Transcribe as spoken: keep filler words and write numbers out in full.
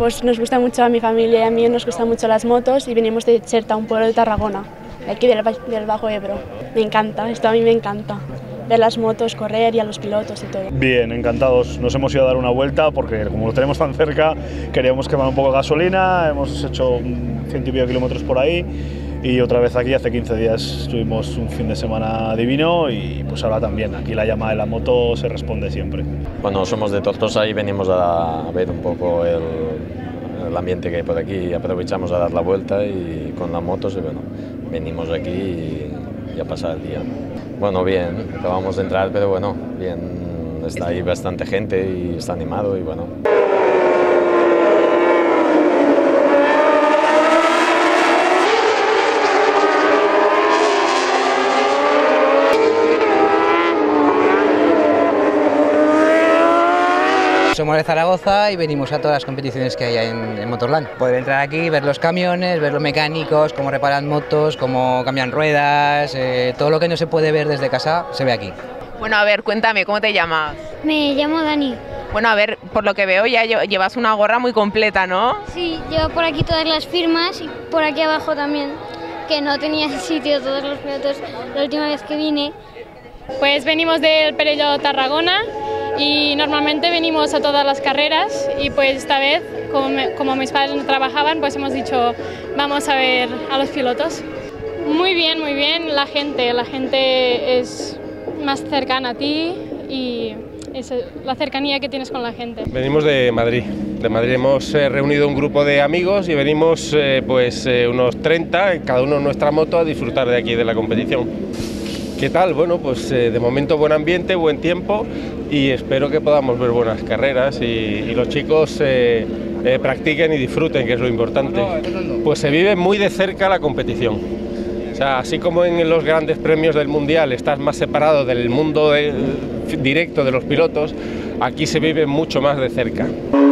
Pues nos gusta mucho a mi familia y a mí, nos gustan mucho las motos y venimos de Xerta, un pueblo de Tarragona, de aquí del, del Bajo Ebro. Me encanta, esto a mí me encanta, ver las motos, correr y a los pilotos y todo. Bien, encantados. Nos hemos ido a dar una vuelta porque como lo tenemos tan cerca queríamos quemar un poco de gasolina, hemos hecho ciento y pico kilómetros por ahí y otra vez aquí hace quince días estuvimos un fin de semana divino y pues ahora también, aquí la llamada de la moto se responde siempre. Bueno, somos de Tortosa y venimos a ver un poco el, el ambiente que hay por aquí, aprovechamos a dar la vuelta y con las motos y bueno, venimos aquí y, y a pasar el día. Bueno, bien, acabamos de entrar, pero bueno, bien, está ahí bastante gente y está animado y bueno. Somos de Zaragoza y venimos a todas las competiciones que hay en, en Motorland. Poder entrar aquí, ver los camiones, ver los mecánicos, cómo reparan motos, cómo cambian ruedas, eh, todo lo que no se puede ver desde casa se ve aquí. Bueno, a ver, cuéntame, ¿cómo te llamas? Me llamo Dani. Bueno, a ver, por lo que veo ya llevas una gorra muy completa, ¿no? Sí, llevo por aquí todas las firmas y por aquí abajo también, que no tenía sitio todos los pilotos la última vez que vine. Pues venimos del Perelló Tarragona y normalmente venimos a todas las carreras y pues esta vez, como, me, como mis padres no trabajaban, pues hemos dicho vamos a ver a los pilotos. Muy bien, muy bien, la gente, la gente es más cercana a ti y es la cercanía que tienes con la gente. Venimos de Madrid, de Madrid hemos eh, reunido un grupo de amigos y venimos eh, pues eh, unos treinta, cada uno en nuestra moto, a disfrutar de aquí de la competición. ¿Qué tal? Bueno, pues eh, de momento buen ambiente, buen tiempo y espero que podamos ver buenas carreras y, y los chicos eh, eh, practiquen y disfruten, que es lo importante. Pues se vive muy de cerca la competición. O sea, así como en los grandes premios del Mundial estás más separado del mundo de, directo de los pilotos, aquí se vive mucho más de cerca.